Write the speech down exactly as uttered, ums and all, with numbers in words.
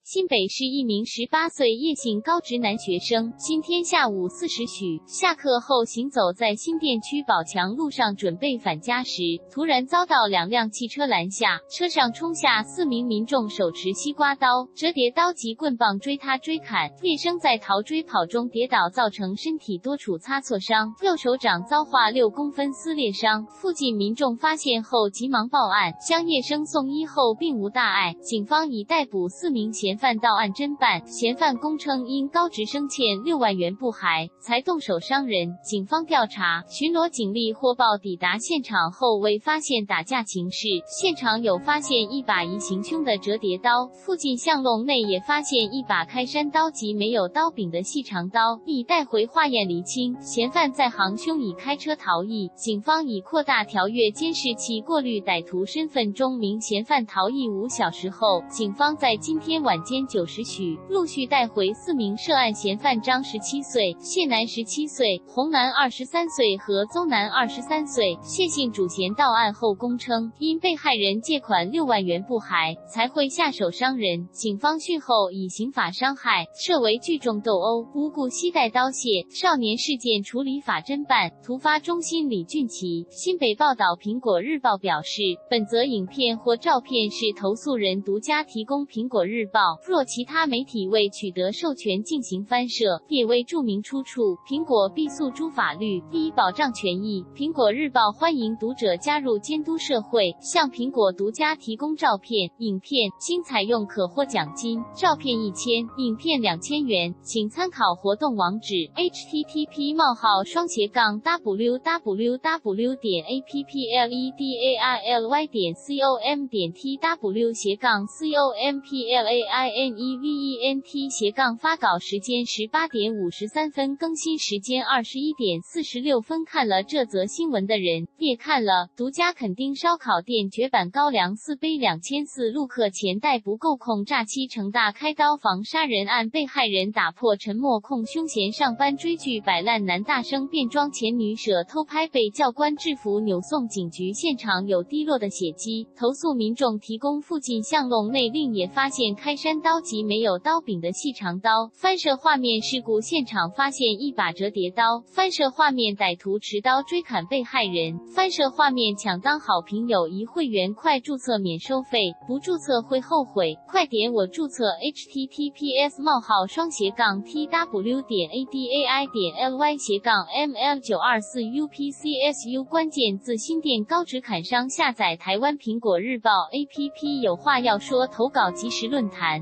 新北市一名十八岁叶姓高职男学生，今天下午四时许下课后行走在新店区宝强路上，准备返家时，突然遭到两辆汽车拦下，车上冲下四名民众，手持西瓜刀、折叠刀及棍棒追他追砍，叶生在逃追跑中跌倒，造成身体多处擦挫伤，右手掌遭划六公分撕裂伤。附近民众发现后急忙报案，将叶生送医后并无大碍，警方已逮捕四名嫌犯到案侦办。嫌犯供称因高职生欠六万元不还，才动手伤人。警方调查，巡逻警力获报抵达现场后未发现打架情事，现场有发现一把疑行凶的折叠刀，附近巷弄内也发现一把开山刀及没有刀柄的细长刀，已带回化验厘清。嫌犯在行凶已开车逃逸，警方已扩大调阅监视器过滤歹徒身份。中名嫌犯逃逸五小时后，警方在今天晚间九时许陆续带回四名涉案嫌犯：张十七岁、谢男十七岁、洪男二十三岁和邹男二十三岁。谢姓主嫌到案后供称，因被害人借款六万元不还，才会下手伤人。警方讯后以刑法伤害设为聚众斗殴、无故携带刀械、少年事件处理法侦办。突发中心李俊奇。新北报道苹果日报表示，本则影片或照片是投诉人独家提供苹果日报，若其他媒体未取得授权进行翻摄，列未注明出处，苹果必诉诸法律，以保障权益。苹果日报欢迎读者加入监督社会，向苹果独家提供照片、影片，经采用可获奖金，照片一千，影片两千元，请参考活动网址 ：h t t p 冒号双斜杠 w w w 点 a p p l e d a r l y 点 com 点 t w 斜杠 c o m p l a i n e v e n t 斜杠发稿时间十八点五十三分，更新时间二十一点四十六分。看了这则新闻的人，别看了。独家垦丁烧烤店绝版高粱四杯两千四，陆客钱袋不够控诈欺成大开刀房杀人案，被害人打破沉默控凶嫌上班追剧摆烂，男大生变装前女舍偷拍被教官制服扭送警局，现场有滴落的血迹。投诉民众提供附近巷弄内另也发现开山刀及没有刀柄的细长刀。翻摄画面事故现场发现一把折叠刀。翻摄画面歹徒持刀追砍被害人。翻摄画面抢当好评友谊会员，快注册免收费，不注册会后悔，快点我注册 h t t p s 冒号双斜杠 t w 点 a d a i 点 l y 斜杠 m l 九二四 u p c s u 关键字新店高职砍伤。下载台湾苹果日报 A P P， 有话要说投稿即时论坛。